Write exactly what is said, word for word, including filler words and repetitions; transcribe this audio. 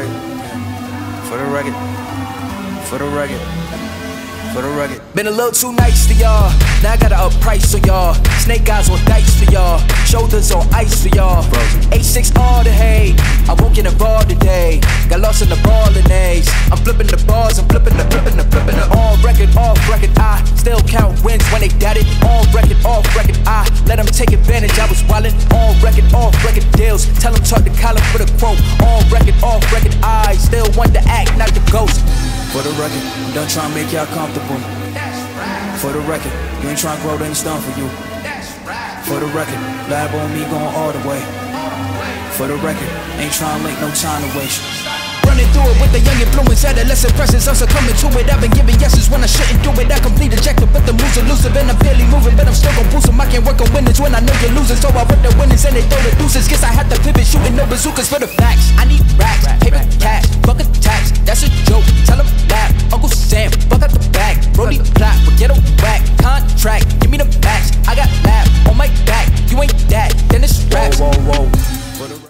record, for the record, for the record, for the record. Been a little too nice to y'all. Now I gotta up price on y'all. Snake eyes on dice for y'all. Shoulders on ice for y'all. A six all the hay. I won't get involved today. Got lost in the ball and A's. I'm flipping the balls, I'm flipping the flipping the flipping the on record, off record. I still count wins when they doubt it. On record, off record. I let them take advantage. I was wildin'. On record, off record deals. Tell them talk to Colin for the quote. On record, off record. I still want to act, not the ghost. For the record, I'm done trying to make y'all comfortable. For the record, you ain't trying to grow, then it's done for you. For the record, lab on me going all the way. For the record, ain't trying to make no time to waste. Running through it with the young influence, adolescent presence, I'm succumbing to it. I've been giving yeses when I shouldn't do it. I complete ejected, but the moves elusive, and I'm barely moving, but I'm still gon' boost them. I can't work on winners when I know you're losing, so I rip the winners and they throw the deuces. Guess I had to pivot, shooting no bazookas for the facts. I need racks, paper, cash, fuck a tax, that's a joke. Tell them laugh, Uncle Sam, fuck out the bag. Brody plot, forget a whack contract. Give me the max, I got lab on my back. You ain't that, then it's raps. Whoa, whoa, whoa.